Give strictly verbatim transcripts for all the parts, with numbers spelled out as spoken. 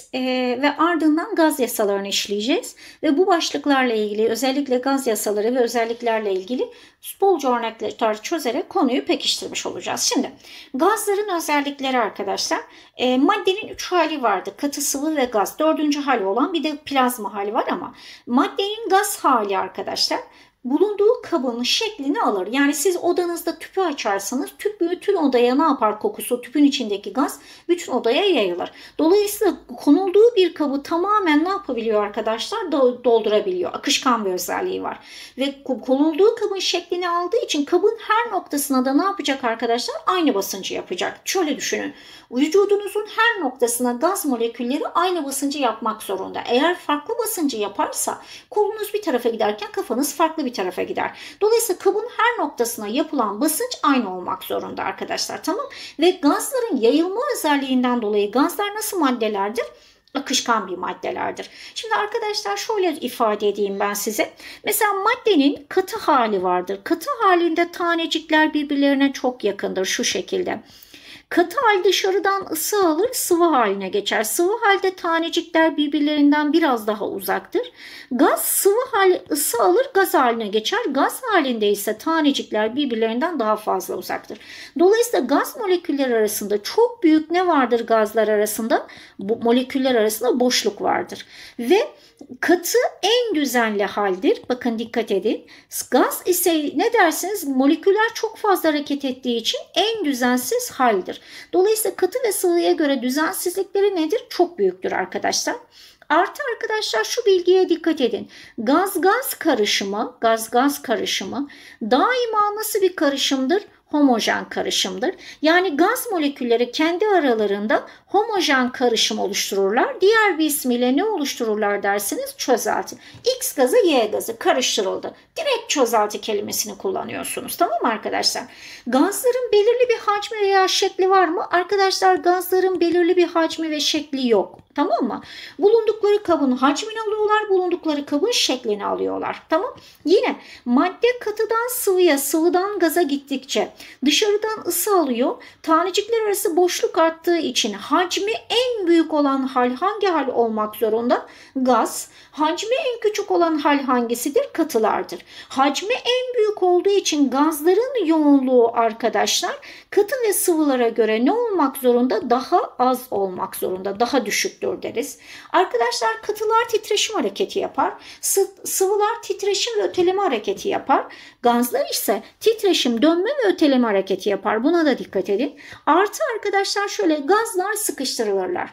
e, ve ardından gaz yasalarını işleyeceğiz. Ve bu başlıklarla ilgili, özellikle gaz yasaları ve özelliklerle ilgili bolca örnekler çözerek konuyu pekiştirmiş olacağız. Şimdi gazların özellikleri arkadaşlar, e, maddenin üç hali vardı: katı, sıvı ve gaz. Dördüncü hali olan bir de plazma hali var ama maddenin gaz hali arkadaşlar bulunduğu kabın şeklini alır. Yani siz odanızda tüpü açarsanız tüp bütün odaya ne yapar kokusu? Tüpün içindeki gaz bütün odaya yayılır. Dolayısıyla konulduğu bir kabı tamamen ne yapabiliyor arkadaşlar? Doldurabiliyor. Akışkan bir özelliği var. Ve konulduğu kabın şeklini aldığı için kabın her noktasına da ne yapacak arkadaşlar? Aynı basıncı yapacak. Şöyle düşünün. Vücudunuzun her noktasına gaz molekülleri aynı basıncı yapmak zorunda. Eğer farklı basıncı yaparsa kolunuz bir tarafa giderken kafanız farklı bir tarafa gider. Dolayısıyla kabın her noktasına yapılan basınç aynı olmak zorunda arkadaşlar, tamam? Ve gazların yayılma özelliğinden dolayı gazlar nasıl maddelerdir? Akışkan bir maddelerdir. Şimdi arkadaşlar şöyle ifade edeyim ben size. Mesela maddenin katı hali vardır. Katı halinde tanecikler birbirlerine çok yakındır şu şekilde. Katı hal dışarıdan ısı alır, sıvı haline geçer. Sıvı halde tanecikler birbirlerinden biraz daha uzaktır. Gaz sıvı hal ısı alır, gaz haline geçer. Gaz halinde ise tanecikler birbirlerinden daha fazla uzaktır. Dolayısıyla gaz molekülleri arasında çok büyük ne vardır gazlar arasında? Bu moleküller arasında boşluk vardır. Ve katı en düzenli haldir. Bakın dikkat edin. Gaz ise ne dersiniz? Moleküller çok fazla hareket ettiği için en düzensiz haldir. Dolayısıyla katı ve sıvıya göre düzensizlikleri nedir? Çok büyüktür arkadaşlar. Artı arkadaşlar şu bilgiye dikkat edin. Gaz-gaz karışımı, gaz-gaz karışımı daima nasıl bir karışımdır? Homojen karışımdır. Yani gaz molekülleri kendi aralarında homojen karışım oluştururlar. Diğer bir ismiyle ne oluştururlar dersiniz? Çözelti. X gazı Y gazı karıştırıldı. Direkt çözelti kelimesini kullanıyorsunuz. Tamam mı arkadaşlar? Gazların belirli bir hacmi veya şekli var mı? Arkadaşlar gazların belirli bir hacmi ve şekli yok. Tamam mı? Bulundukları kabın hacmini alıyorlar, bulundukları kabın şeklini alıyorlar. Tamam? Yine madde katıdan sıvıya, sıvıdan gaza gittikçe dışarıdan ısı alıyor. Tanecikler arası boşluk arttığı için hacmi en büyük olan hal hangi hal olmak zorunda? Gaz. Hacmi en küçük olan hal hangisidir? Katılardır. Hacmi en büyük olduğu için gazların yoğunluğu arkadaşlar katı ve sıvılara göre ne olmak zorunda? Daha az olmak zorunda, daha düşüktür deriz. Arkadaşlar katılar titreşim hareketi yapar. Sıvılar titreşim ve öteleme hareketi yapar. Gazlar ise titreşim, dönme ve öteleme hareketi yapar. Buna da dikkat edin. Artı arkadaşlar şöyle gazlar sıkıştırılırlar.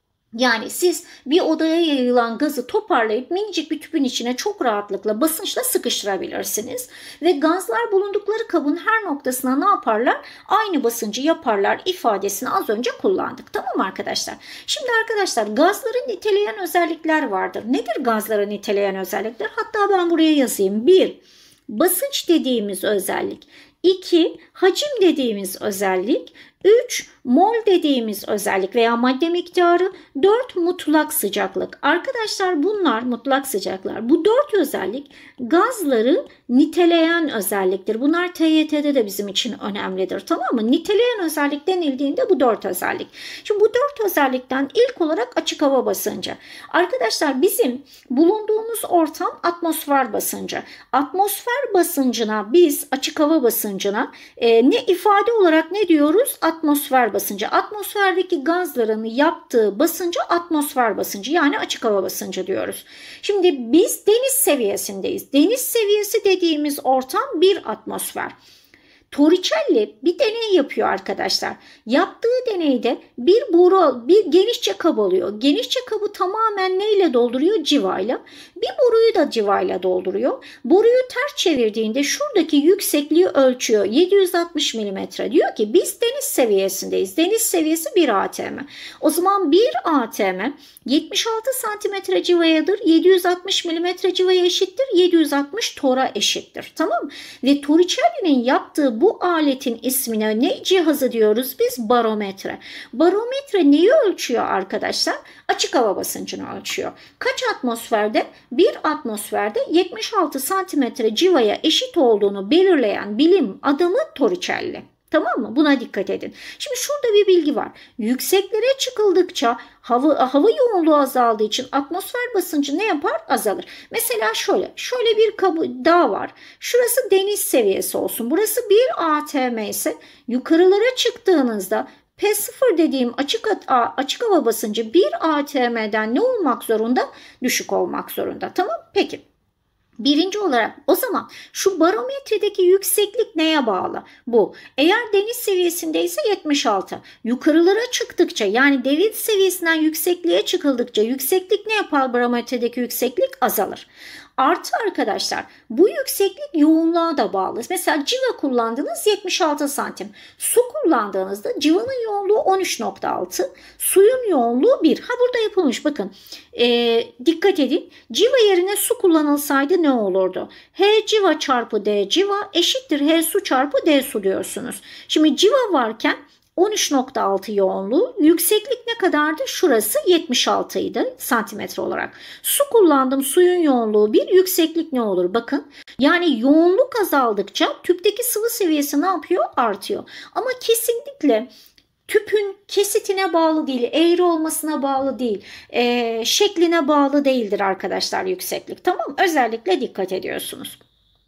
Yani siz bir odaya yayılan gazı toparlayıp minicik bir tüpün içine çok rahatlıkla basınçla sıkıştırabilirsiniz. Ve gazlar bulundukları kabın her noktasına ne yaparlar? Aynı basıncı yaparlar ifadesini az önce kullandık. Tamam mı arkadaşlar? Şimdi arkadaşlar gazları niteleyen özellikler vardır. Nedir gazları niteleyen özellikler? Hatta ben buraya yazayım. bir Basınç dediğimiz özellik. iki Hacim dediğimiz özellik. üç Mol dediğimiz özellik veya madde miktarı. dört Mutlak sıcaklık. Arkadaşlar bunlar mutlak sıcaklar. Bu dört özellik gazları niteleyen özelliktir. Bunlar T Y T'de de bizim için önemlidir. Tamam mı? Niteleyen özellik denildiğinde bu dört özellik. Şimdi bu dört özellikten ilk olarak açık hava basıncı. Arkadaşlar bizim bulunduğumuz ortam atmosfer basıncı. Atmosfer basıncına biz açık hava basıncına e, ne ifade olarak ne diyoruz? Atmosfer basıncı. Atmosferdeki gazların yaptığı basıncı atmosfer basıncı yani açık hava basıncı diyoruz. Şimdi biz deniz seviyesindeyiz. Deniz seviyesi dediğimiz ortam bir atmosfer. Torricelli bir deney yapıyor arkadaşlar. Yaptığı deneyde bir boru, bir genişçe kap alıyor. Genişçe kabı tamamen neyle dolduruyor? Civayla. Bir boruyu da civayla dolduruyor. Boruyu ters çevirdiğinde şuradaki yüksekliği ölçüyor. yedi yüz altmış milimetre. Diyor ki biz deniz seviyesindeyiz. Deniz seviyesi bir atm. O zaman bir atm yetmiş altı santimetre civayadır. yedi yüz altmış milimetre civaya eşittir. yedi yüz altmış tora eşittir. Tamam mı? Ve Torricelli'nin yaptığı bu aletin ismine ne cihazı diyoruz biz? Barometre. Barometre neyi ölçüyor arkadaşlar? Açık hava basıncını ölçüyor. Kaç atmosferde? Bir atmosferde yetmiş altı santimetre civaya eşit olduğunu belirleyen bilim adamı Torricelli. Tamam mı? Buna dikkat edin. Şimdi şurada bir bilgi var. Yükseklere çıkıldıkça hava, hava yoğunluğu azaldığı için atmosfer basıncı ne yapar? Azalır. Mesela şöyle. Şöyle bir kabı, dağ var. Şurası deniz seviyesi olsun. Burası bir A T M ise yukarılara çıktığınızda P sıfır dediğim açık, açık hava basıncı bir A T M'den ne olmak zorunda? Düşük olmak zorunda. Tamam. Peki. Birinci olarak o zaman şu barometredeki yükseklik neye bağlı? Bu. Eğer deniz seviyesindeyse yetmiş altı. Yukarılara çıktıkça yani deniz seviyesinden yüksekliğe çıkıldıkça yükseklik ne yapar? Barometredeki yükseklik azalır. Artı arkadaşlar bu yükseklik yoğunluğa da bağlı. Mesela civa kullandınız yetmiş altı santim. Su kullandığınızda civanın yoğunluğu on üç nokta altı. Suyun yoğunluğu bir. Ha burada yapılmış bakın. Ee, dikkat edin. Civa yerine su kullanılsaydı ne olurdu? H civa çarpı D civa eşittir H su çarpı D su diyorsunuz. Şimdi civa varken on üç nokta altı yoğunluğu. Yükseklik ne kadardı? Şurası yetmiş altı idi santimetre olarak. Su kullandım. Suyun yoğunluğu bir. Yükseklik ne olur? Bakın. Yani yoğunluk azaldıkça tüpteki sıvı seviyesi ne yapıyor? Artıyor. Ama kesinlikle tüpün kesitine bağlı değil, eğri olmasına bağlı değil, e, şekline bağlı değildir arkadaşlar yükseklik. Tamam, özellikle dikkat ediyorsunuz.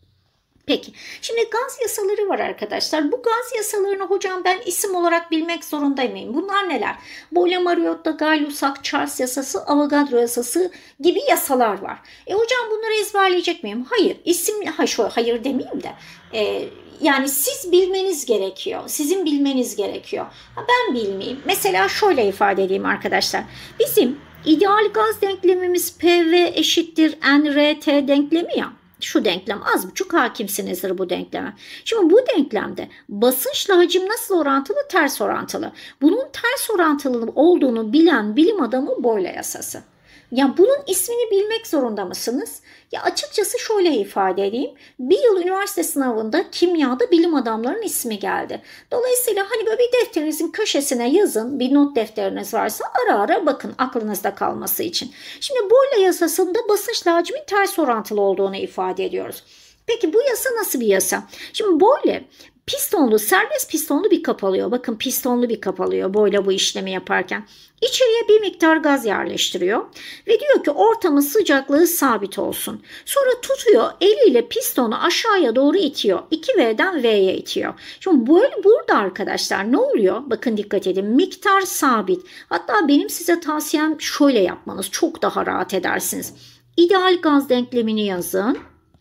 Peki, şimdi gaz yasaları var arkadaşlar. Bu gaz yasalarını hocam ben isim olarak bilmek zorunda mıyım? Bunlar neler? Boyle-Mariotta, Gay-Lussac, Charles yasası, Avogadro yasası gibi yasalar var. E hocam bunları ezberleyecek miyim? Hayır, isim, ha, şu, hayır demeyeyim de. E, yani siz bilmeniz gerekiyor. Sizin bilmeniz gerekiyor. Ha, ben bilmeyeyim. Mesela şöyle ifade edeyim arkadaşlar. Bizim ideal gaz denklemimiz P V eşittir N R T denklemi ya. Şu denklem az buçuk hakimsinizdir bu denkleme. Şimdi bu denklemde basınçla hacim nasıl orantılı? Ters orantılı. Bunun ters orantılı olduğunu bilen bilim adamı Boyle yasası. Ya bunun ismini bilmek zorunda mısınız? Ya açıkçası şöyle ifade edeyim. Bir yıl üniversite sınavında kimyada bilim adamlarının ismi geldi. Dolayısıyla hani böyle bir defterinizin köşesine yazın. Bir not defteriniz varsa ara ara bakın aklınızda kalması için. Şimdi Boyle yasasında basınçla hacmin ters orantılı olduğunu ifade ediyoruz. Peki bu yasa nasıl bir yasa? Şimdi Boyle pistonlu, serbest pistonlu bir kap alıyor. Bakın pistonlu bir kap alıyor Boyle bu işlemi yaparken. İçeriye bir miktar gaz yerleştiriyor ve diyor ki ortamın sıcaklığı sabit olsun. Sonra tutuyor eliyle pistonu aşağıya doğru itiyor. iki V'den V'ye itiyor. Şimdi böyle burada arkadaşlar ne oluyor? Bakın dikkat edin. Miktar sabit. Hatta benim size tavsiyem şöyle yapmanız. Çok daha rahat edersiniz. İdeal gaz denklemini yazın.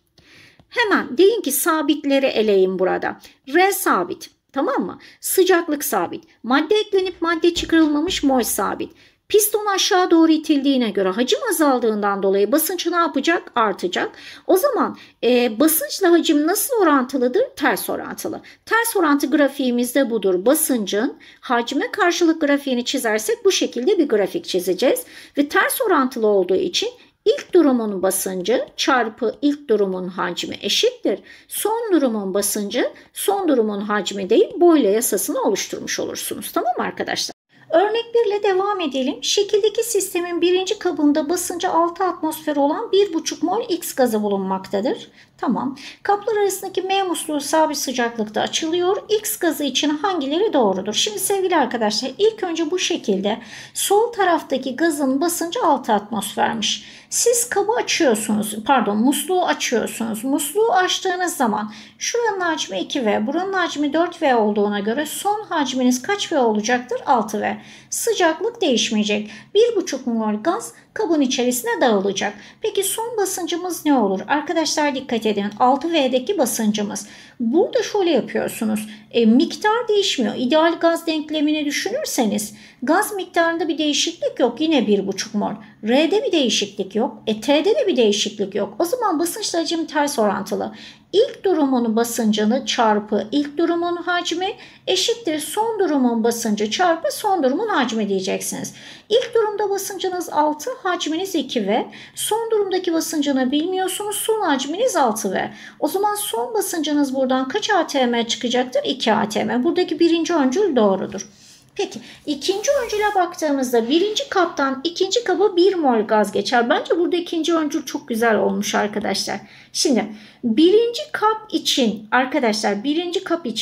Hemen deyin ki sabitleri eleyin burada. R sabit. Tamam mı? Sıcaklık sabit. Madde eklenip madde çıkarılmamış mol sabit. Piston aşağı doğru itildiğine göre hacim azaldığından dolayı basıncı ne yapacak? Artacak. O zaman e, basınçla hacim nasıl orantılıdır? Ters orantılı. Ters orantı grafiğimiz de budur. Basıncın hacme karşılık grafiğini çizersek bu şekilde bir grafik çizeceğiz. Ve ters orantılı olduğu için İlk durumun basıncı çarpı ilk durumun hacmi eşittir. Son durumun basıncı son durumun hacmi değil Boyle yasasını oluşturmuş olursunuz. Tamam mı arkadaşlar? Örnek bir ile devam edelim. Şekildeki sistemin birinci kabında basıncı altı atmosfer olan bir buçuk mol X gazı bulunmaktadır. Tamam. Kaplar arasındaki M musluğu sabit sıcaklıkta açılıyor. X gazı için hangileri doğrudur? Şimdi sevgili arkadaşlar ilk önce bu şekilde sol taraftaki gazın basıncı altı atmosfermiş. Siz kabı açıyorsunuz, pardon musluğu açıyorsunuz. Musluğu açtığınız zaman şuranın hacmi iki V, buranın hacmi dört V olduğuna göre son hacminiz kaç V olacaktır? altı V. Sıcaklık değişmeyecek. bir buçuk mol gaz kabın içerisine dağılacak. Peki son basıncımız ne olur? Arkadaşlar dikkat edin. altı V'deki basıncımız. Burada şöyle yapıyorsunuz. E, miktar değişmiyor. İdeal gaz denklemini düşünürseniz gaz miktarında bir değişiklik yok. Yine bir buçuk mol. R'de bir değişiklik yok. E, T'de de bir değişiklik yok. O zaman basınçla hacim ters orantılı. İlk durumun basıncını çarpı ilk durumun hacmi eşittir son durumun basıncı çarpı son durumun hacmi diyeceksiniz. İlk durumda basıncınız altı, hacminiz iki V. Son durumdaki basıncını bilmiyorsunuz, son hacminiz altı V. O zaman son basıncınız buradan kaç A T M çıkacaktır? iki A T M. Buradaki birinci öncül doğrudur. Peki ikinci öncüle baktığımızda birinci kaptan ikinci kaba bir mol gaz geçer. Bence burada ikinci öncül çok güzel olmuş arkadaşlar. Şimdi birinci kap için arkadaşlar birinci kap için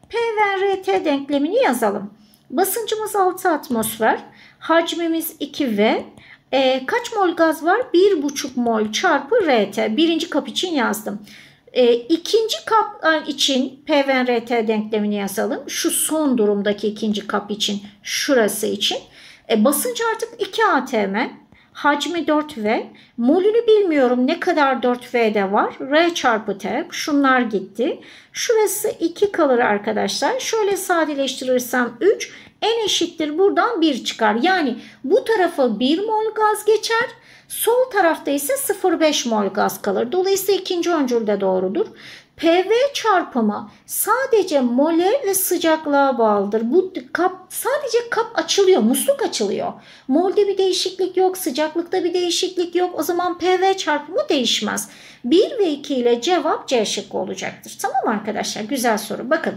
P ve R T denklemini yazalım. Basıncımız altı atmosfer. Hacmimiz iki V. E, kaç mol gaz var? bir buçuk mol çarpı R T. Birinci kap için yazdım. E, ikinci kap için P ve R T denklemini yazalım. Şu son durumdaki ikinci kap için, şurası için. E, basınç artık iki atm. Hacmi dört V. Molünü bilmiyorum, ne kadar dört V'de var. R çarpı T. Şunlar gitti. Şurası iki kalır arkadaşlar. Şöyle sadeleştirirsem üç. N eşittir buradan bir çıkar. Yani bu tarafa bir mol gaz geçer. Sol tarafta ise sıfır virgül beş mol gaz kalır. Dolayısıyla ikinci öncül de doğrudur. P V çarpımı sadece mole ve sıcaklığa bağlıdır. Bu kap, sadece kap açılıyor, musluk açılıyor. Molde bir değişiklik yok, sıcaklıkta bir değişiklik yok. O zaman P V çarpımı değişmez. bir ve iki ile cevap C şıkkı olacaktır. Tamam arkadaşlar, güzel soru. Bakın.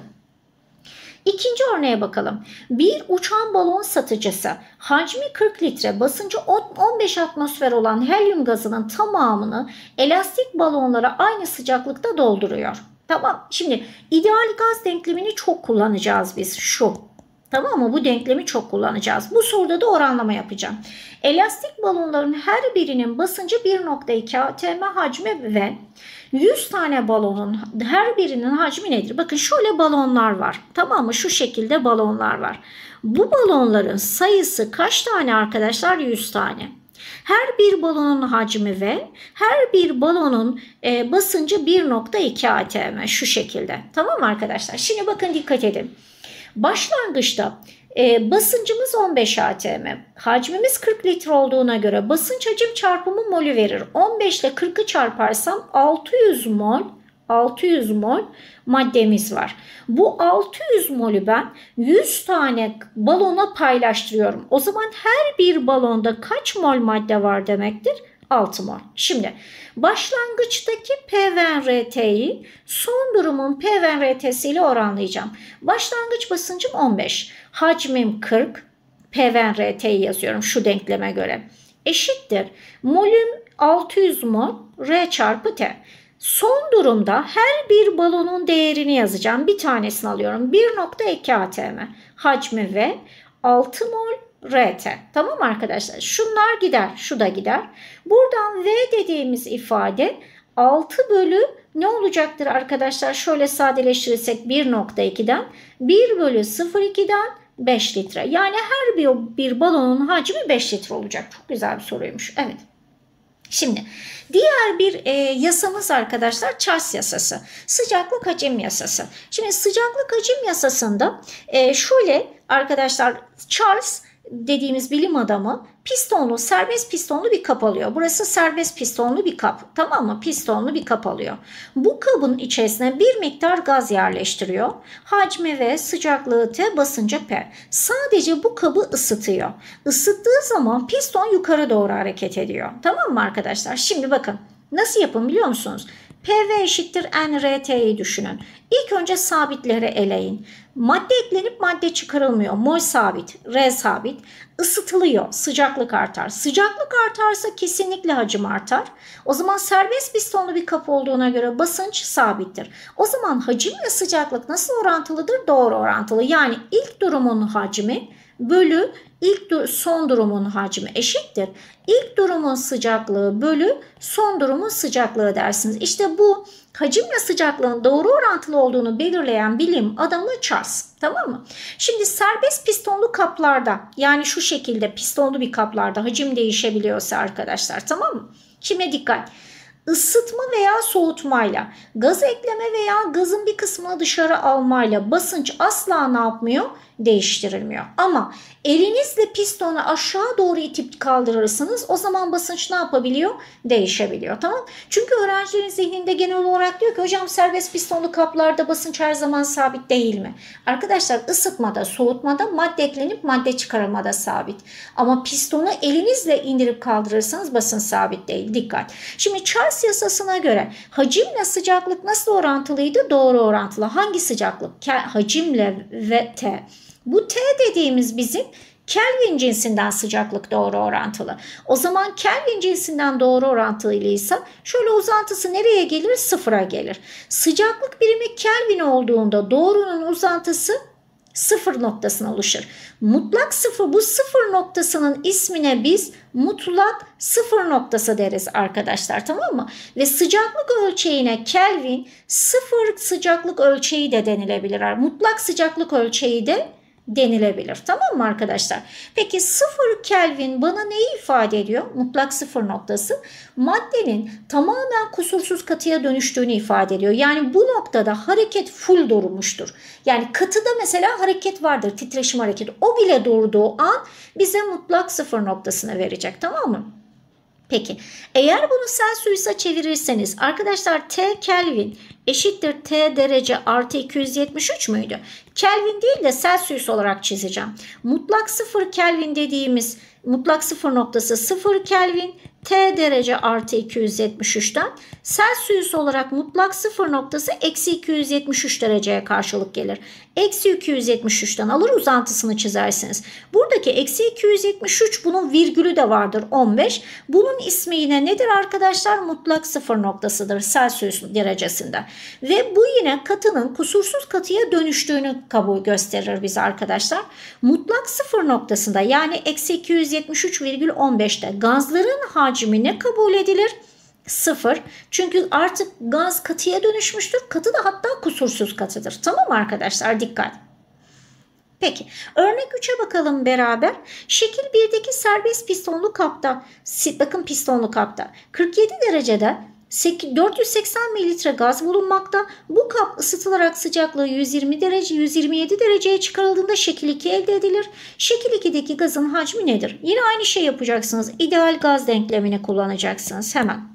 İkinci örneğe bakalım. Bir uçan balon satıcısı hacmi kırk litre, basıncı on beş atmosfer olan helyum gazının tamamını elastik balonlara aynı sıcaklıkta dolduruyor. Tamam. Şimdi ideal gaz denklemini çok kullanacağız biz. Şu. Tamam mı? Bu denklemi çok kullanacağız. Bu soruda da oranlama yapacağım. Elastik balonların her birinin basıncı bir virgül iki atm hacmi ve yüz tane balonun her birinin hacmi nedir? Bakın şöyle balonlar var. Tamam mı? Şu şekilde balonlar var. Bu balonların sayısı kaç tane arkadaşlar? yüz tane. Her bir balonun hacmi ve her bir balonun e, basıncı bir virgül iki atm. Şu şekilde. Tamam mı arkadaşlar? Şimdi bakın, dikkat edin. Başlangıçta e, basıncımız on beş atm. Hacmimiz kırk litre olduğuna göre basınç hacim çarpımı molü verir. on beş ile kırkı çarparsam altı yüz mol altı yüz mol maddemiz var. Bu altı yüz molü ben yüz tane balona paylaştırıyorum. O zaman her bir balonda kaç mol madde var demektir? altı mol. Şimdi başlangıçtaki P ve R T'yi son durumun P ve R T'si ile oranlayacağım. Başlangıç basıncım on beş. Hacmim kırk. P ve R T'yi yazıyorum şu denkleme göre. Eşittir. Molüm altı yüz mol R çarpı T. Son durumda her bir balonun değerini yazacağım. Bir tanesini alıyorum. bir virgül iki atm. Hacmi ve altı mol R T. Tamam arkadaşlar. Şunlar gider. Şu da gider. Buradan V dediğimiz ifade altı bölü ne olacaktır arkadaşlar? Şöyle sadeleştirirsek bir virgül iki'den bir bölü sıfır virgül iki'den beş litre. Yani her bir, bir balonun hacmi beş litre olacak. Çok güzel bir soruymuş. Evet. Şimdi diğer bir e, yasamız arkadaşlar Charles yasası. Sıcaklık hacim yasası. Şimdi sıcaklık hacim yasasında e, şöyle arkadaşlar, Charles dediğimiz bilim adamı pistonlu, serbest pistonlu bir kap alıyor. Burası serbest pistonlu bir kap. Tamam mı? Pistonlu bir kap alıyor. Bu kabın içerisine bir miktar gaz yerleştiriyor. Hacmi V, sıcaklığı T, basıncı P. Sadece bu kabı ısıtıyor. Isıttığı zaman piston yukarı doğru hareket ediyor. Tamam mı arkadaşlar? Şimdi bakın. Nasıl yapın biliyor musunuz? P V eşittir N R T'yi düşünün. İlk önce sabitleri eleyin. Madde eklenip madde çıkarılmıyor. Mol sabit, R sabit. Isıtılıyor, sıcaklık artar. Sıcaklık artarsa kesinlikle hacim artar. O zaman serbest pistonlu bir kap olduğuna göre basınç sabittir. O zaman hacimle sıcaklık nasıl orantılıdır? Doğru orantılı. Yani ilk durumun hacmi bölü ilk son durumun hacmi eşittir. İlk durumun sıcaklığı bölü son durumun sıcaklığı dersiniz. İşte bu hacimle sıcaklığın doğru orantılı olduğunu belirleyen bilim adamı Charles. Tamam mı? Şimdi serbest pistonlu kaplarda, yani şu şekilde pistonlu bir kaplarda hacim değişebiliyorsa arkadaşlar, tamam mı? Şimdi dikkat. Isıtma veya soğutmayla, gaz ekleme veya gazın bir kısmını dışarı almayla basınç asla ne yapmıyor? Değiştirilmiyor. Ama elinizle pistonu aşağı doğru itip kaldırırsınız. O zaman basınç ne yapabiliyor? Değişebiliyor. Tamam. Çünkü öğrencilerin zihninde genel olarak diyor ki hocam serbest pistonlu kaplarda basınç her zaman sabit değil mi? Arkadaşlar ısıtmada, soğutmada madde eklenip madde çıkarılmada sabit. Ama pistonu elinizle indirip kaldırırsanız basınç sabit değil. Dikkat. Şimdi Charles yasasına göre hacimle sıcaklık nasıl orantılıydı? Doğru orantılı. Hangi sıcaklık? Hacimle ve T. Bu T dediğimiz bizim Kelvin cinsinden sıcaklık doğru orantılı. O zaman Kelvin cinsinden doğru orantılıysa şöyle uzantısı nereye gelir? Sıfıra gelir. Sıcaklık birimi Kelvin olduğunda doğrunun uzantısı sıfır noktasına oluşur. Mutlak sıfır, bu sıfır noktasının ismine biz mutlak sıfır noktası deriz arkadaşlar, tamam mı? Ve sıcaklık ölçeğine Kelvin sıfır sıcaklık ölçeği de denilebilir. Mutlak sıcaklık ölçeği de denilebilir. Tamam mı arkadaşlar? Peki sıfır Kelvin bana neyi ifade ediyor? Mutlak sıfır noktası maddenin tamamen kusursuz katıya dönüştüğünü ifade ediyor. Yani bu noktada hareket full durmuştur. Yani katıda mesela hareket vardır, titreşim hareketi. O bile durduğu an bize mutlak sıfır noktasını verecek. Tamam mı? Peki eğer bunu Celsius'a çevirirseniz arkadaşlar T Kelvin eşittir T derece artı iki yüz yetmiş üç müydü? Kelvin değil de Celsius olarak çizeceğim. Mutlak sıfır Kelvin dediğimiz mutlak sıfır noktası sıfır Kelvin, T derece artı iki yüz yetmiş üçten Celsius olarak mutlak sıfır noktası eksi iki yüz yetmiş üç dereceye karşılık gelir. Eksi iki yüz yetmiş üçten alır uzantısını çizersiniz. Buradaki eksi iki yüz yetmiş üç bunun virgülü de vardır on beş. Bunun ismi yine nedir arkadaşlar? Mutlak sıfır noktasıdır Celsius derecesinde. Ve bu yine katının kusursuz katıya dönüştüğünü kabul gösterir bize arkadaşlar. Mutlak sıfır noktasında yani eksi iki yüz yetmiş üç virgül on beşte gazların hacmi ne kabul edilir? Sıfır. Çünkü artık gaz katıya dönüşmüştür. Katı da hatta kusursuz katıdır. Tamam mı arkadaşlar? Dikkat. Peki örnek üçe bakalım beraber. Şekil birdeki serbest pistonlu kapta, bakın pistonlu kapta kırk yedi derecede dört yüz seksen mililitre gaz bulunmakta. Bu kap ısıtılarak sıcaklığı yüz yirmi derece yüz yirmi yedi dereceye çıkarıldığında şekil iki elde edilir. Şekil ikideki gazın hacmi nedir? Yine aynı şey yapacaksınız. İdeal gaz denklemini kullanacaksınız hemen.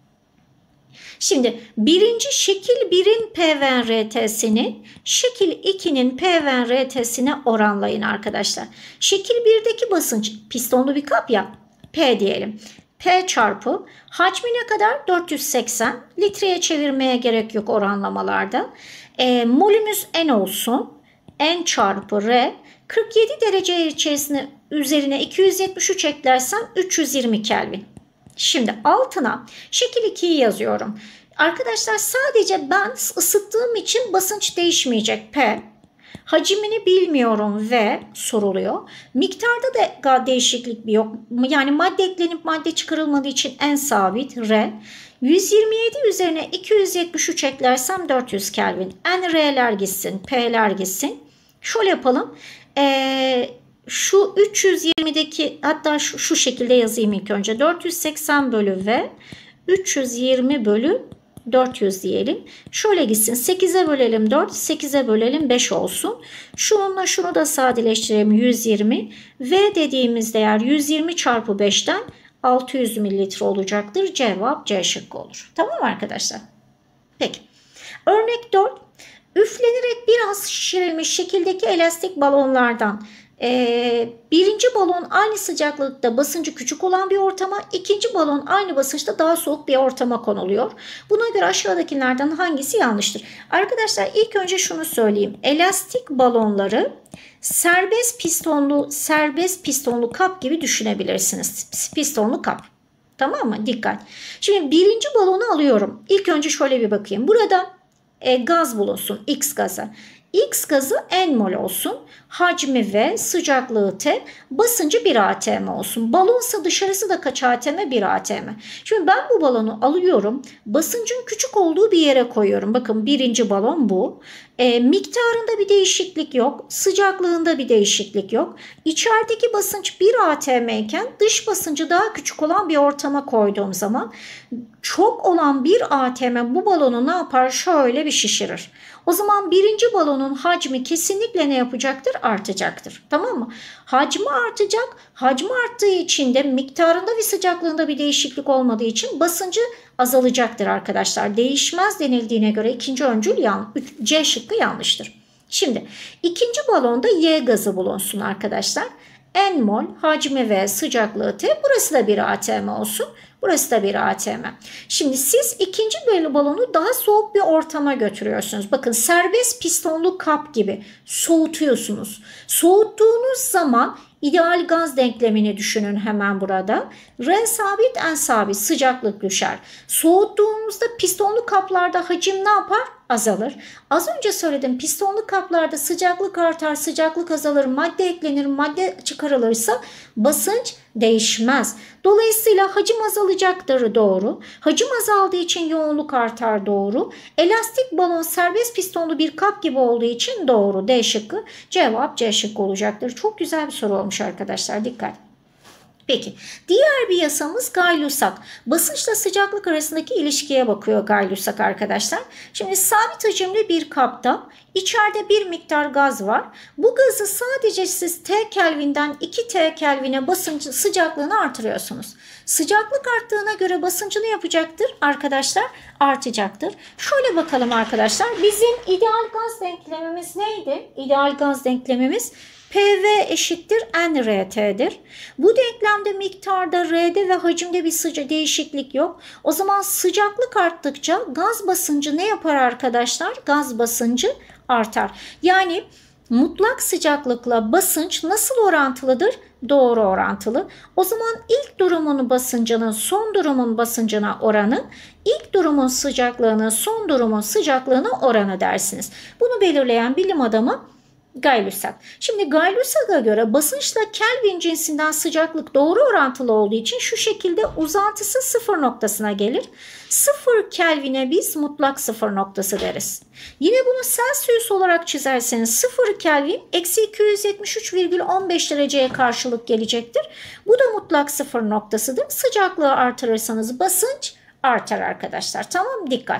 Şimdi birinci şekil birin P V R T'sini şekil ikinin P V R T'sine oranlayın arkadaşlar. Şekil birdeki basınç pistonlu bir kap ya, P diyelim. P çarpı hacmi ne kadar? dört yüz seksen. Litreye çevirmeye gerek yok oranlamalarda. E, molümüz N olsun. N çarpı R. kırk yedi derece içerisine üzerine iki yüz yetmiş üç eklersem üç yüz yirmi Kelvin. Şimdi altına şekil ikiyi yazıyorum. Arkadaşlar sadece ben ısıttığım için basınç değişmeyecek P. Hacimini bilmiyorum V soruluyor. Miktarda da değişiklik yok. Yani madde eklenip madde çıkarılmadığı için en sabit R. yüz yirmi yedi üzerine iki yüz yetmiş üç eklersem dört yüz Kelvin. N R'ler gitsin, P'ler gitsin. Şöyle yapalım. Eee... Şu üç yüz yirmideki hatta şu, şu şekilde yazayım ilk önce. dört yüz seksen bölü V üç yüz yirmi bölü dört yüz diyelim. Şöyle gitsin. sekize bölelim dört, sekize bölelim beş olsun. Şununla şunu da sadeleştirelim yüz yirmi. V dediğimiz değer yüz yirmi çarpı beşten altı yüz mililitre olacaktır. Cevap C şıkkı olur. Tamam mı arkadaşlar? Peki. Örnek dört. Üflenerek biraz şişirilmiş şekildeki elastik balonlardan Ee, birinci balon aynı sıcaklıkta basıncı küçük olan bir ortama, ikinci balon aynı basınçta daha soğuk bir ortama konuluyor. Buna göre aşağıdakilerden hangisi yanlıştır? Arkadaşlar ilk önce şunu söyleyeyim. Elastik balonları serbest pistonlu serbest pistonlu kap gibi düşünebilirsiniz. Pistonlu kap. Tamam mı? Dikkat. Şimdi birinci balonu alıyorum. İlk önce şöyle bir bakayım. Burada e, gaz bulunsun. X gazı. X gazı N mol olsun. Hacmi V, sıcaklığı T, basıncı bir atm olsun. Balonsa dışarısı da kaç atm? bir atm. Şimdi ben bu balonu alıyorum. Basıncın küçük olduğu bir yere koyuyorum. Bakın birinci balon bu. E, miktarında bir değişiklik yok. Sıcaklığında bir değişiklik yok. İçerideki basınç bir atm iken dış basıncı daha küçük olan bir ortama koyduğum zaman çok olan bir atm bu balonu ne yapar? Şöyle bir şişirir. O zaman birinci balonun hacmi kesinlikle ne yapacaktır? Artacaktır. Tamam mı? Hacmi artacak. Hacmi arttığı için de miktarında ve sıcaklığında bir değişiklik olmadığı için basıncı azalacaktır arkadaşlar. Değişmez denildiğine göre ikinci öncül yan, C şıkkı yanlıştır. Şimdi ikinci balonda Y gazı bulunsun arkadaşlar. N mol, hacmi V, sıcaklığı T. Burası da bir atm olsun. Burası da bir atm. Şimdi siz ikinci balonu daha soğuk bir ortama götürüyorsunuz. Bakın serbest pistonlu kap gibi soğutuyorsunuz. Soğuttuğunuz zaman İdeal gaz denklemini düşünün hemen burada. R sabit, N sabit, sıcaklık düşer. Soğuttuğumuzda pistonlu kaplarda hacim ne yapar? Azalır. Az önce söyledim, pistonlu kaplarda sıcaklık artar, sıcaklık azalır, madde eklenir, madde çıkarılırsa basınç değişmez. Dolayısıyla hacim azalacaktır, doğru. Hacim azaldığı için yoğunluk artar, doğru. Elastik balon serbest pistonlu bir kap gibi olduğu için doğru. D şıkkı. Cevap C şıkkı olacaktır. Çok güzel bir soru olmuş arkadaşlar, dikkat. Peki, diğer bir yasamız Gay-Lussac. Basınçla sıcaklık arasındaki ilişkiye bakıyor Gay-Lussac arkadaşlar. Şimdi sabit hacimli bir kapta içeride bir miktar gaz var. Bu gazı sadece siz T Kelvin'den iki T Kelvin'e basınç sıcaklığını artırıyorsunuz. Sıcaklık arttığına göre basıncı ne yapacaktır arkadaşlar? Artacaktır. Şöyle bakalım arkadaşlar. Bizim ideal gaz denklemimiz neydi? İdeal gaz denklemimiz P V eşittir N R T'dir. Bu denklemde miktarda, R'de ve hacimde bir sıca değişiklik yok. O zaman sıcaklık arttıkça gaz basıncı ne yapar arkadaşlar? Gaz basıncı artar. Yani mutlak sıcaklıkla basınç nasıl orantılıdır? Doğru orantılı. O zaman ilk durumun basıncının son durumun basıncına oranı, ilk durumun sıcaklığının son durumun sıcaklığına oranı dersiniz. Bunu belirleyen bilim adamı Gay-Lussac. Şimdi Gay-Lussac'a göre basınçla Kelvin cinsinden sıcaklık doğru orantılı olduğu için şu şekilde uzantısı sıfır noktasına gelir. sıfır Kelvin'e biz mutlak sıfır noktası deriz. Yine bunu Celsius olarak çizerseniz sıfır Kelvin eksi iki yüz yetmiş üç virgül on beş dereceye karşılık gelecektir. Bu da mutlak sıfır noktasıdır. Sıcaklığı artırırsanız basınç artar arkadaşlar. Tamam, dikkat.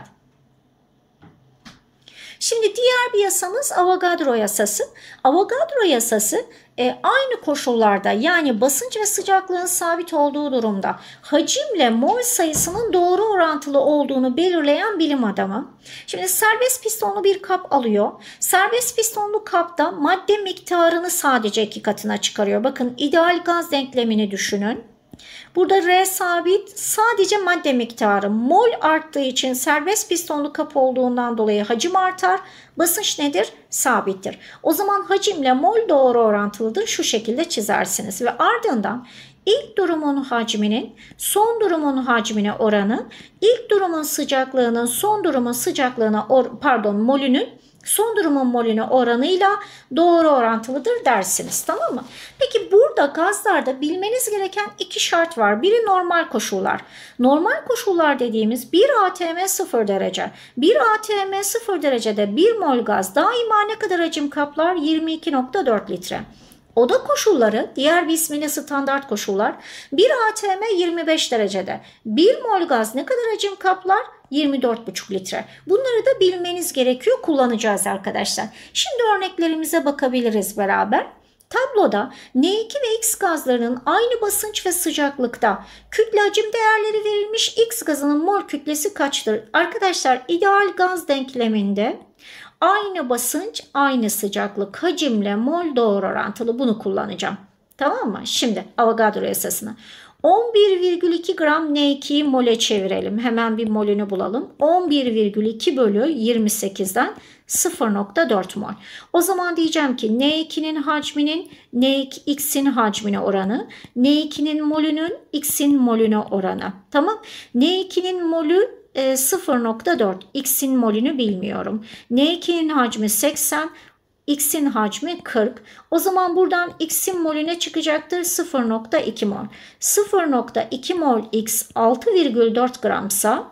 Şimdi diğer bir yasamız Avogadro yasası. Avogadro yasası e, aynı koşullarda, yani basınç ve sıcaklığın sabit olduğu durumda hacimle mol sayısının doğru orantılı olduğunu belirleyen bilim adamı. Şimdi serbest pistonlu bir kap alıyor. Serbest pistonlu kapta madde miktarını sadece iki katına çıkarıyor. Bakın, ideal gaz denklemini düşünün. Burada R sabit, sadece madde miktarı. Mol arttığı için serbest pistonlu kap olduğundan dolayı hacim artar. Basınç nedir? Sabittir. O zaman hacimle mol doğru orantılıdır. Şu şekilde çizersiniz ve ardından ilk durumun hacminin son durumun hacmine oranı, ilk durumun sıcaklığının son durumun sıcaklığına pardon molünün son durumun molüne oranıyla doğru orantılıdır dersiniz. Tamam mı? Peki burada gazlarda bilmeniz gereken iki şart var. Biri normal koşullar. Normal koşullar dediğimiz bir atm sıfır derece. bir atm sıfır derecede bir mol gaz daima ne kadar hacim kaplar? yirmi iki nokta dört litre. Oda koşulları, diğer bir ismiyle standart koşullar. bir atm yirmi beş derecede. bir mol gaz ne kadar hacim kaplar? yirmi dört buçuk litre. Bunları da bilmeniz gerekiyor. Kullanacağız arkadaşlar. Şimdi örneklerimize bakabiliriz beraber. Tabloda N iki ve X gazlarının aynı basınç ve sıcaklıkta kütle hacim değerleri verilmiş. X gazının mol kütlesi kaçtır? Arkadaşlar, ideal gaz denkleminde aynı basınç, aynı sıcaklık, hacimle mol doğru orantılı, bunu kullanacağım. Tamam mı? Şimdi Avogadro yasasını. on bir virgül iki gram N iki'yi mole çevirelim. Hemen bir molünü bulalım. on bir virgül iki bölü yirmi sekizden sıfır nokta dört mol. O zaman diyeceğim ki N iki'nin hacminin N iki, X'in hacmine oranı, N iki'nin molünün X'in molüne oranı. Tamam. N iki'nin molü e, sıfır nokta dört. X'in molünü bilmiyorum. N iki'nin hacmi seksen. X'in hacmi kırk. O zaman buradan X'in molüne çıkacaktır sıfır nokta iki mol. sıfır nokta iki mol X altı virgül dört gramsa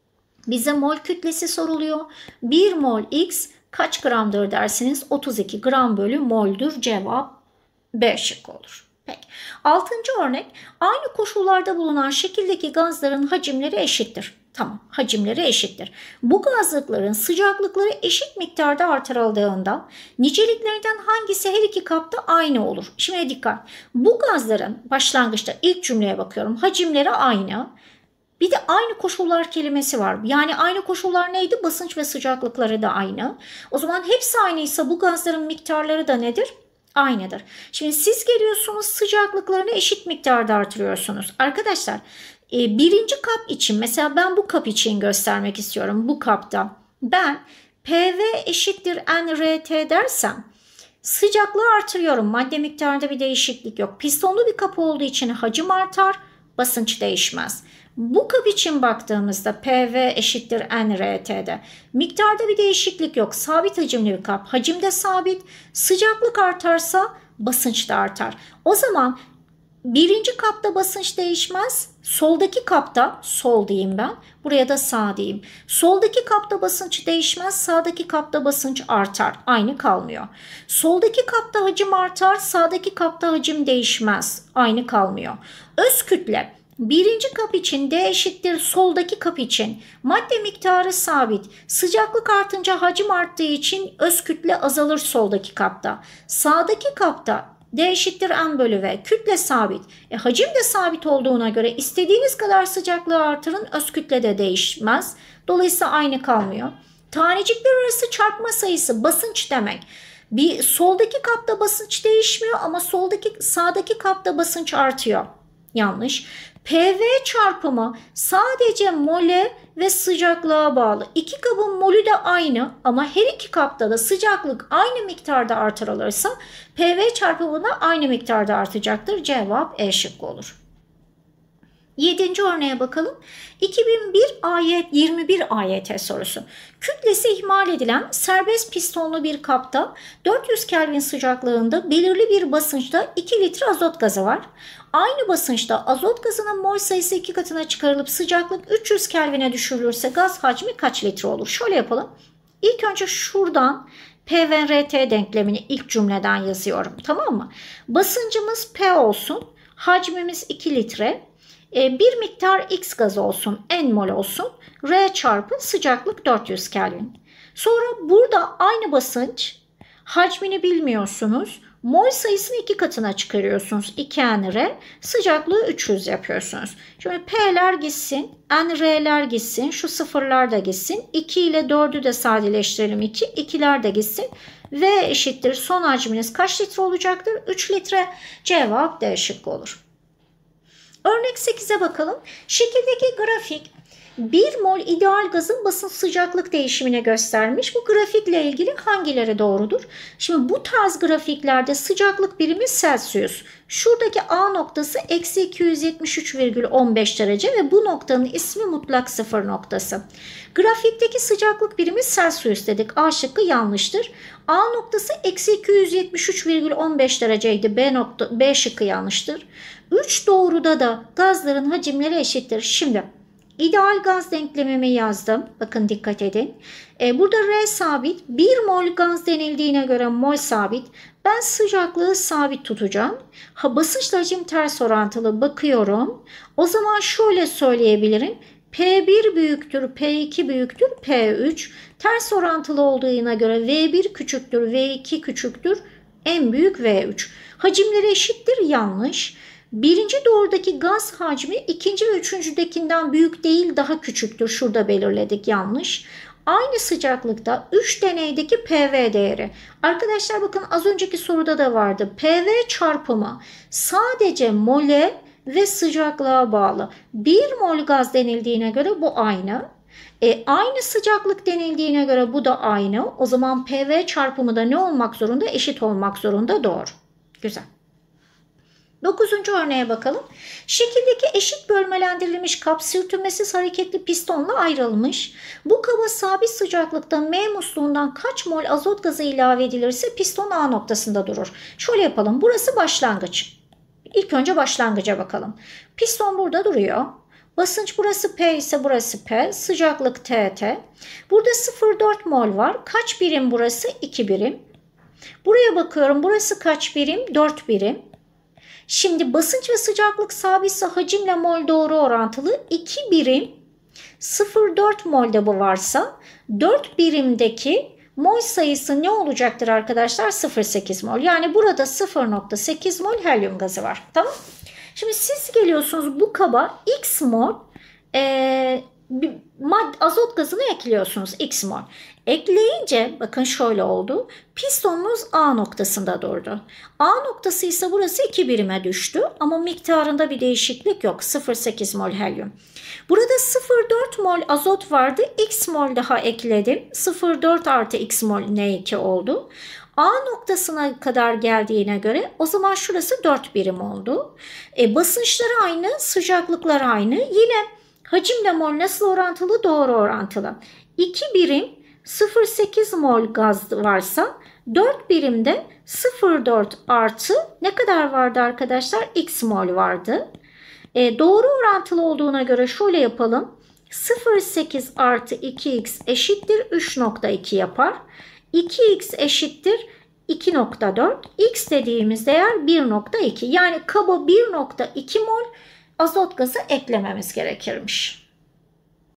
bize mol kütlesi soruluyor. bir mol X kaç gramdır dersiniz? otuz iki gram bölü moldür. Cevap B şıkkı olur. Peki. Altıncı örnek, aynı koşullarda bulunan şekildeki gazların hacimleri eşittir. Tamam, hacimleri eşittir. Bu gazlıkların sıcaklıkları eşit miktarda artırıldığında niceliklerinden hangisi her iki kapta aynı olur? Şimdi dikkat. Bu gazların başlangıçta ilk cümleye bakıyorum. Hacimleri aynı. Bir de aynı koşullar kelimesi var. Yani aynı koşullar neydi? Basınç ve sıcaklıkları da aynı. O zaman hepsi aynıysa bu gazların miktarları da nedir? Aynıdır. Şimdi siz geliyorsunuz, sıcaklıklarını eşit miktarda artırıyorsunuz. Arkadaşlar, birinci kap için, mesela ben bu kap için göstermek istiyorum. Bu kapta ben P V eşittir N R T dersem Sıcaklığı artırıyorum. Madde miktarında bir değişiklik yok. Pistonlu bir kapı olduğu için hacim artar, basınç değişmez. Bu kap için baktığımızda P V eşittir N R T'de. Miktarda bir değişiklik yok. Sabit hacimli bir kap. Hacimde sabit. Sıcaklık artarsa basınç da artar. O zaman birinci kapta basınç değişmez. Soldaki kapta, sol diyeyim ben. Buraya da sağ diyeyim. Soldaki kapta basınç değişmez. Sağdaki kapta basınç artar. Aynı kalmıyor. Soldaki kapta hacim artar. Sağdaki kapta hacim değişmez. Aynı kalmıyor. Öz kütle. Birinci kap için D eşittir soldaki kap için madde miktarı sabit. Sıcaklık artınca hacim arttığı için öz kütle azalır soldaki kapta. Sağdaki kapta D eşittir M bölü V. Kütle sabit. E, hacim de sabit olduğuna göre istediğiniz kadar sıcaklığı artırın, öz kütle de değişmez. Dolayısıyla aynı kalmıyor. Tanecikler arası çarpma sayısı basınç demek. Bir soldaki kapta basınç değişmiyor ama soldaki sağdaki kapta basınç artıyor. Yanlış. P V çarpımı sadece mole ve sıcaklığa bağlı. İki kabın molü de aynı ama her iki kapta da sıcaklık aynı miktarda artırılırsa P V çarpımı da aynı miktarda artacaktır. Cevap E şıkkı olur. Yedinci örneğe bakalım. iki bin bir A Y yirmi bir A Y T sorusu. Kütlesi ihmal edilen serbest pistonlu bir kapta dört yüz Kelvin sıcaklığında belirli bir basınçta iki litre azot gazı var. Aynı basınçta azot gazının mol sayısı iki katına çıkarılıp sıcaklık üç yüz Kelvin'e düşürülürse gaz hacmi kaç litre olur? Şöyle yapalım. İlk önce şuradan P V R T denklemini ilk cümleden yazıyorum. Tamam mı? Basıncımız P olsun. Hacmimiz iki litre. Bir miktar X gaz olsun, N mol olsun. R çarpı sıcaklık dört yüz Kelvin. Sonra burada aynı basınç, hacmini bilmiyorsunuz. Mol sayısını iki katına çıkarıyorsunuz. iki N R, sıcaklığı üç yüz yapıyorsunuz. Şimdi P'ler gitsin, N R'ler gitsin, şu sıfırlar da gitsin. iki ile dördü de sadeleştirelim iki, ikiler de gitsin. V eşittir son hacminiz kaç litre olacaktır? üç litre. Cevap D şıkkı olur. Örnek sekize bakalım. Şekildeki grafik bir mol ideal gazın basınç sıcaklık değişimini göstermiş. Bu grafikle ilgili hangileri doğrudur? Şimdi bu tarz grafiklerde sıcaklık birimi Celsius. Şuradaki A noktası eksi iki yüz yetmiş üç virgül on beş derece ve bu noktanın ismi mutlak sıfır noktası. Grafikteki sıcaklık birimi Celsius dedik. A şıkkı yanlıştır. A noktası eksi iki yüz yetmiş üç virgül on beş dereceydi. B, nokta, B şıkkı yanlıştır. üç doğruda da gazların hacimleri eşittir. Şimdi ideal gaz denklemimi yazdım. Bakın dikkat edin. Ee, burada R sabit. bir mol gaz denildiğine göre mol sabit. Ben sıcaklığı sabit tutacağım. Ha, basınçla hacim ters orantılı bakıyorum. O zaman şöyle söyleyebilirim. P bir büyüktür, P iki büyüktür, P üç. Ters orantılı olduğuna göre V bir küçüktür, V iki küçüktür, en büyük V üç. Hacimleri eşittir, yanlış. Birinci doğrudaki gaz hacmi ikinci ve üçüncüdekinden büyük değil, daha küçüktür. Şurada belirledik, yanlış. Aynı sıcaklıkta üç deneydeki P V değeri. Arkadaşlar bakın az önceki soruda da vardı. P V çarpımı sadece mole ve sıcaklığa bağlı. bir mol gaz denildiğine göre bu aynı. E, aynı sıcaklık denildiğine göre bu da aynı. O zaman P V çarpımı da ne olmak zorunda? Eşit olmak zorunda. Doğru. Güzel. Dokuzuncu örneğe bakalım. Şekildeki eşit bölmelendirilmiş kap sürtünmesiz hareketli pistonla ayrılmış. Bu kaba sabit sıcaklıkta M musluğundan kaç mol azot gazı ilave edilirse piston A noktasında durur. Şöyle yapalım. Burası başlangıç. İlk önce başlangıca bakalım. Piston burada duruyor. Basınç burası P ise burası P. Sıcaklık T T. Burada sıfır virgül dört mol var. Kaç birim burası? iki birim. Buraya bakıyorum. Burası kaç birim? dört birim. Şimdi basınç ve sıcaklık sabitse hacimle mol doğru orantılı. iki birim sıfır virgül dört molde bu varsa dört birimdeki mol sayısı ne olacaktır arkadaşlar? sıfır virgül sekiz mol. Yani burada sıfır virgül sekiz mol helyum gazı var. Tamam. Şimdi siz geliyorsunuz bu kaba X mol e, azot gazını ekliyorsunuz. X mol. Ekleyince bakın şöyle oldu. Pistonunuz A noktasında durdu. A noktası ise burası iki birime düştü. Ama miktarında bir değişiklik yok. sıfır virgül sekiz mol helyum. Burada sıfır virgül dört mol azot vardı. X mol daha ekledim. sıfır virgül dört artı X mol N iki oldu. A noktasına kadar geldiğine göre o zaman şurası dört birim oldu. E, basınçları aynı, sıcaklıklar aynı. Yine hacimle mol nasıl orantılı? Doğru orantılı. iki birim sıfır virgül sekiz mol gaz varsa dört birimde sıfır virgül dört artı ne kadar vardı arkadaşlar? X mol vardı. E, doğru orantılı olduğuna göre şöyle yapalım. sıfır virgül sekiz artı iki x eşittir üç nokta iki yapar. iki x eşittir iki nokta dört. X dediğimiz değer bir nokta iki. Yani kaba bir nokta iki mol azot gazı eklememiz gerekirmiş.